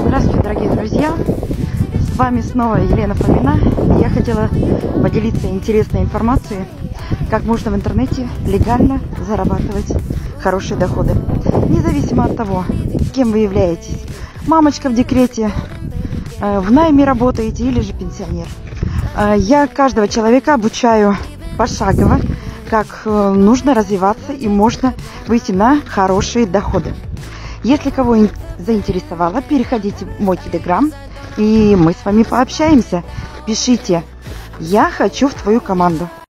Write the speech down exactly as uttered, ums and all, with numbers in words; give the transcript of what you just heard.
Здравствуйте, дорогие друзья! С вами снова Елена Фомина. Я хотела поделиться интересной информацией, как можно в интернете легально зарабатывать хорошие доходы. Независимо от того, кем вы являетесь. Мамочка в декрете, в найме работаете или же пенсионер. Я каждого человека обучаю пошагово, как нужно развиваться и можно выйти на хорошие доходы. Если кого заинтересовало, переходите в мой телеграм, и мы с вами пообщаемся. Пишите: я хочу в твою команду.